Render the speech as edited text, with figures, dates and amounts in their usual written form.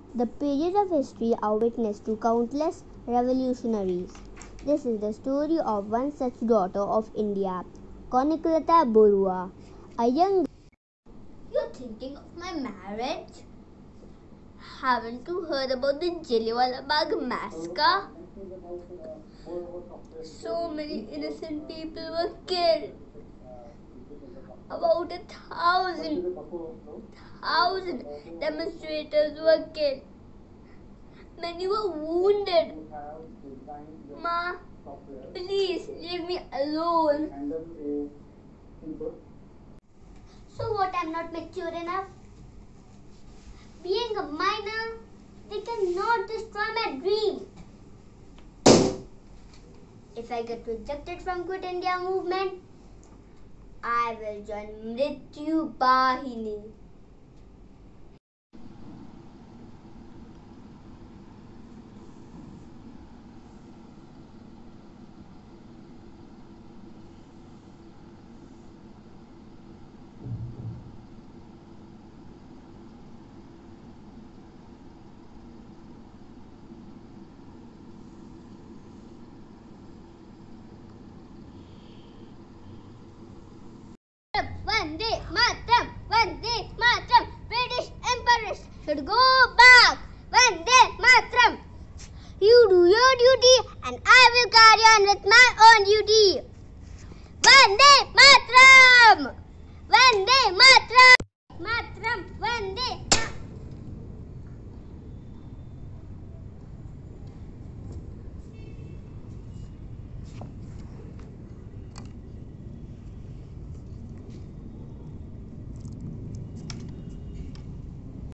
The pages of history are witness to countless revolutionaries. This is the story of one such daughter of India, Koniklata Borua, a young. You're thinking of my marriage? Haven't you heard about the Jallianwala Bagh massacre? So many innocent people were killed. About 1,000 demonstrators were killed. Many were wounded. Ma, please leave me alone. So what, I'm not mature enough? Being a minor, they cannot destroy my dream. If I get rejected from Quit India movement, I will join Mrityu Bahini. Vande Mataram, Vande Mataram. British Emperors should go back. Vande Mataram. You do your duty and I will carry on with my own duty. Vande Mataram. Vande Mataram.